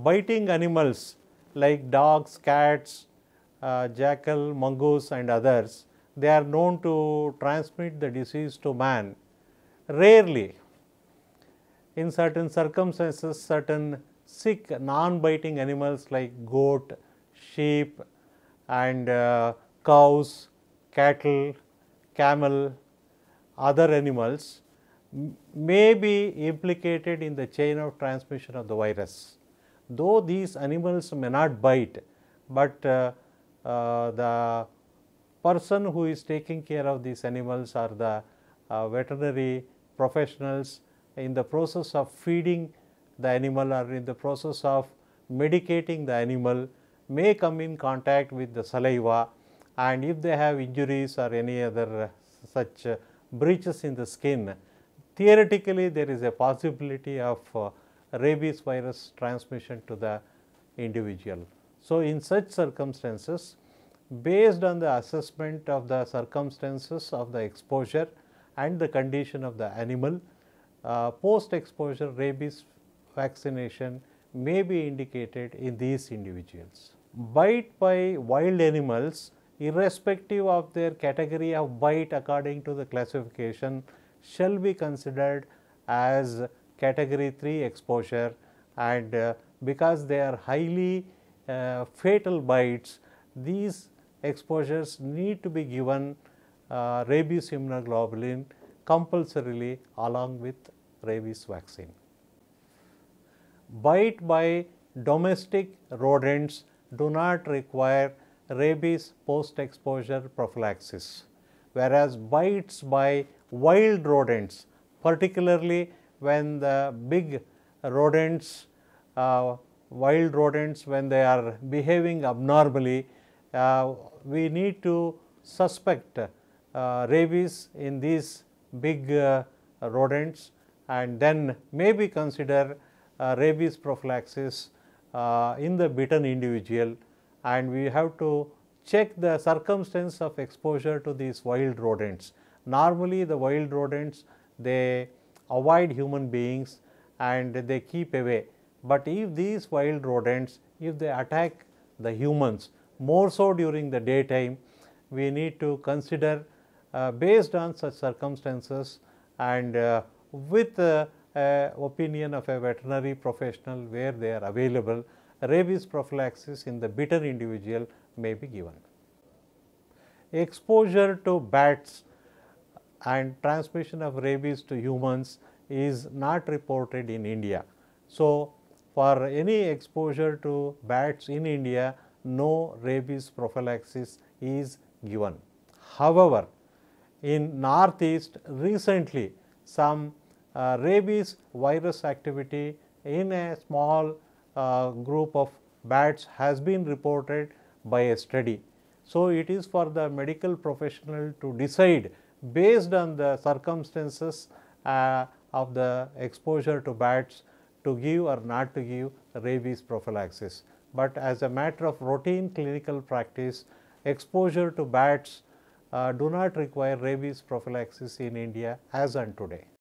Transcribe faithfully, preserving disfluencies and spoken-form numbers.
biting animals like dogs, cats, uh, jackal, mongoose and others, they are known to transmit the disease to man. Rarely, in certain circumstances, certain sick non-biting animals like goat, sheep and uh, cows, cattle, camel, other animals may be implicated in the chain of transmission of the virus. Though these animals may not bite, but uh, uh, the person who is taking care of these animals or the uh, veterinary professionals in the process of feeding the animal or in the process of medicating the animal may come in contact with the saliva, and if they have injuries or any other uh, such uh, breaches in the skin, theoretically there is a possibility of uh, rabies virus transmission to the individual. So, in such circumstances, based on the assessment of the circumstances of the exposure and the condition of the animal, uh, post exposure rabies vaccination may be indicated in these individuals. Bite by wild animals, irrespective of their category of bite according to the classification, shall be considered as category three exposure, and uh, because they are highly uh, fatal bites, these exposures need to be given uh, rabies immunoglobulin compulsorily along with rabies vaccine. Bite by domestic rodents do not require rabies post exposure prophylaxis, whereas bites by wild rodents, particularly when the big rodents, uh, wild rodents, when they are behaving abnormally, uh, we need to suspect uh, rabies in these big uh, rodents, and then maybe consider uh, rabies prophylaxis uh, in the bitten individual, and we have to check the circumstance of exposure to these wild rodents. Normally, the wild rodents, they avoid human beings and they keep away, but if these wild rodents, if they attack the humans, more so during the daytime, we need to consider uh, based on such circumstances and uh, with uh, uh, opinion of a veterinary professional where they are available, rabies prophylaxis in the bitten individual may be given. Exposure to bats and transmission of rabies to humans is not reported in India. So, for any exposure to bats in India, no rabies prophylaxis is given. However, in Northeast recently some uh, rabies virus activity in a small uh, group of bats has been reported by a study. So, it is for the medical professional to decide based on the circumstances uh, of the exposure to bats to give or not to give rabies prophylaxis. But as a matter of routine clinical practice, exposure to bats uh, do not require rabies prophylaxis in India as on today.